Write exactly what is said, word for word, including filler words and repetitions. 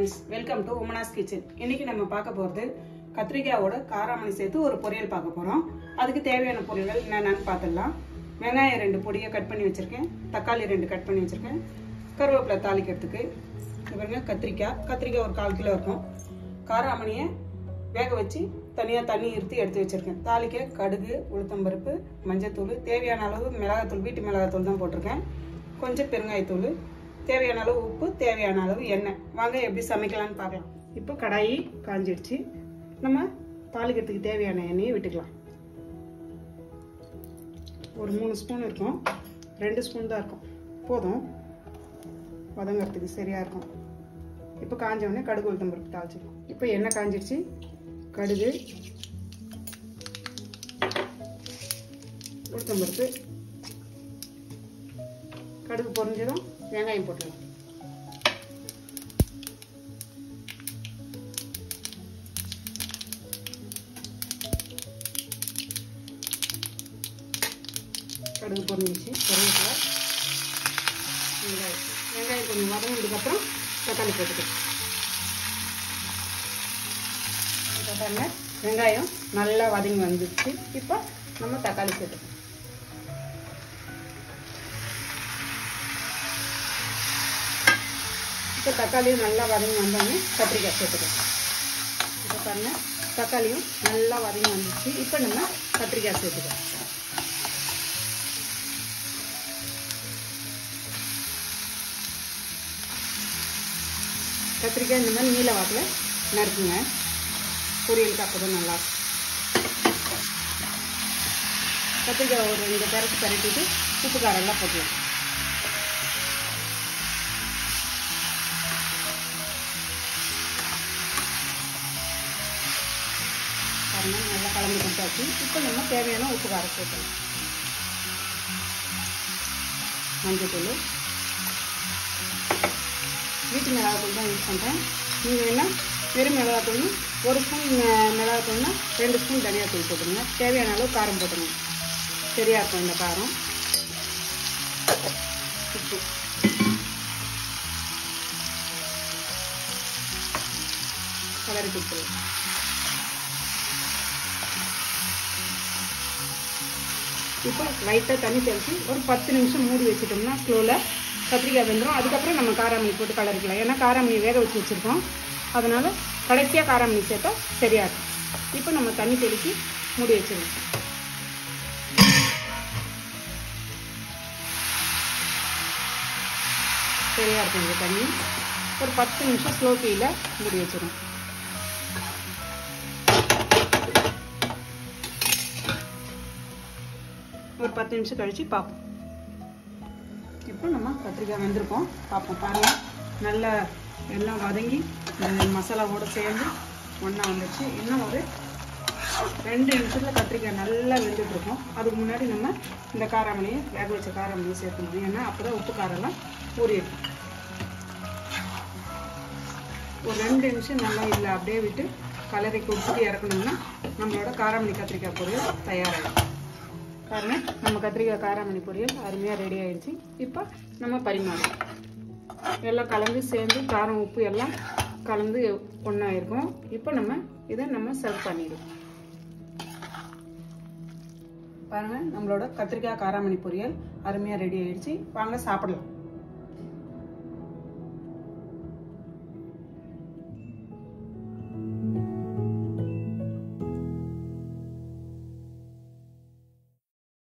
Friends, welcome to உமனாஸ் kitchen. இன்னைக்கு நம்ம பார்க்க போகிறது கத்திரிக்காயோட காராமணி சேர்த்து ஒரு பொரியல் பார்க்க போகிறோம். அதுக்கு தேவையான பொருட்கள் என்னென்னு பார்த்துடலாம். வெங்காயம் ரெண்டு பொடியை கட் பண்ணி வச்சுருக்கேன், தக்காளி ரெண்டு கட் பண்ணி வச்சுருக்கேன், கருவேப்பிலை தாளிக்கிறதுக்கு பாருங்க, கத்திரிக்காய் கத்திரிக்காய் ஒரு கால் கிலோ இருக்கும். காராமணியை வேக வச்சு தனியாக தண்ணி இருத்தி எடுத்து வச்சுருக்கேன். தாளிக்க கடுகு, உளுத்தம்பருப்பு, மஞ்சத்தூள், தேவையான அளவு மிளகாத்தூள், வீட்டு மிளகாத்தூள் தான் போட்டிருக்கேன், கொஞ்சம் பெருங்காயத்தூள், தேவையான அளவு உப்பு, தேவையான அளவு எண்ணெய். வாங்க எப்படி சமைக்கலாம்னு பார்க்கலாம். இப்போ கடாயி காஞ்சிடுச்சு. நம்ம தாளிக்கிறதுக்கு தேவையான எண்ணெயை விட்டுக்கலாம். ஒரு மூணு ஸ்பூன் இருக்கும், ரெண்டு ஸ்பூன் தான் இருக்கும், போதும் வதங்கிறதுக்கு சரியா இருக்கும். இப்போ காஞ்ச உடனே கடுகு, உளுத்தம் பருப்பு தாளிச்சிக்கலாம். இப்போ எண்ணெய் காஞ்சிடுச்சு. கடுகு, உளுத்தம் பருப்பு, கடுகு பொரிஞ்சதும் வெங்காயம் போட்டுக்கலாம். கடுகு பொரிஞ்சிச்சு. கருவேப்பிலை, வெங்காயம் வெங்காயம் கொஞ்சம் வதங்கினதுக்கப்புறம் தக்காளி போட்டுக்கலாம். பாருங்க, வெங்காயம் நல்லா வதங்கி வந்துடுச்சு. இப்போ நம்ம தக்காளி சேர்த்துக்கலாம். இப்போ தக்காளியும் நல்லா வதங்கி வந்தோடனே கத்திரிக்காய் சேர்த்துக்கலாம். இப்போ பாருங்க, தக்காளியும் நல்லா வதங்கி வந்துச்சு. இப்போ நம்ம கத்திரிக்காய் சேர்த்துக்கலாம். கத்திரிக்காய் இந்த மாதிரி நீல வாக்கில் நறுக்குங்க, பொரியலுக்கு அப்போதான் நல்லா இருக்கும். கத்திரிக்காய் ஒரு ரெண்டு பேருக்கு பரட்டிட்டு உப்பு காரெல்லாம் போட்டுக்கலாம். நல்லா கலந்து கொடுத்தாச்சு. இப்போ நம்ம தேவையான உப்பு காரம் சேர்க்கலாம். மஞ்சத்தூள், வீட்டு மிளகாத்தூள் தான் யூஸ் பண்ணுறேன். நீங்கள் வேணால் வெறும் மிளகாத்தூள் ஒரு ஸ்பூன் மிளகாத்தூள்னா ரெண்டு ஸ்பூன் தனியாத்தூள் போட்டுருங்க. தேவையான அளவு காரம் போட்டுருங்க, சரியா இருக்கும் இந்த காரம். உப்பு, கலரி கொடுத்துருவோம். இப்போ லைட்டாக தண்ணி தெளித்து ஒரு பத்து நிமிஷம் மூடி வச்சுட்டோம்னா ஸ்லோவில் கத்திரிக்காய் வெந்துடும். அதுக்கப்புறம் நம்ம காராமணி போட்டு கலரிக்கலாம். ஏன்னா காராமணி வேக வச்சு வச்சுருக்கோம், அதனால் கடைசியாக காராமணி சேர்த்தா சரியா இருக்கும். இப்போ நம்ம தண்ணி தெளித்து மூடி வச்சிடலாம். சரியா இருக்கும் இந்த தண்ணி. ஒரு பத்து நிமிஷம் ஸ்லோ தீயில் மூடி வச்சிடும். ஒரு பத்து நிமிஷம் கழிச்சு பார்ப்போம். இப்போ நம்ம கத்திரிக்காய் வெந்திருக்கோம், பார்ப்போம். பாருங்கள், நல்லா எல்லாம் வதங்கி மசாலாவோடு சேர்ந்து ஒன்றா வந்துடுச்சு. இன்னும் ஒரு ரெண்டு நிமிஷத்தில் கத்திரிக்காய் நல்லா வெந்துட்டுருக்கோம். அதுக்கு முன்னாடி நம்ம இந்த காராமணியை வேக வச்ச காராமணியை சேர்க்கணும். ஏன்னா அப்போ தான் உப்பு காரெல்லாம் ஊறிடும். ஒரு ரெண்டு நிமிஷம் நல்லா இல்லை அப்படியே விட்டு கலரை கொடுத்துட்டு இறக்கணும்னா நம்மளோட காராமணி கத்திரிக்காய் பொரியல் தயாராகிடும். பாருங்க, நம்ம கத்திரிக்காய் காராமணி பொரியல் அருமையாக ரெடி ஆயிடுச்சு. இப்போ நம்ம பரிமாறலாம். எல்லாம் கலந்து சேர்ந்து காரம் உப்பு எல்லாம் கலந்து ஒன்றா இருக்கும். இப்போ நம்ம இதை நம்ம சர்வ் பண்ணிடுவோம். பாருங்க, நம்மளோட கத்திரிக்காய் காராமணி பொரியல் அருமையாக ரெடி ஆயிடுச்சு. வாங்க சாப்பிடலாம்.